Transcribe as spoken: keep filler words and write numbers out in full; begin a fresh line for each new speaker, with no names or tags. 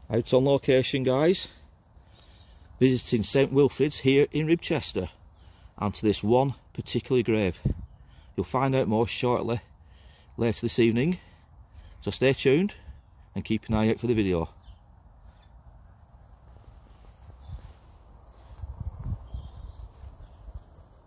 Out on location, guys, visiting St Wilfrid's here in Ribchester, and to this one particular grave. You'll find out more shortly later this evening, so stay tuned and keep an eye out for the video.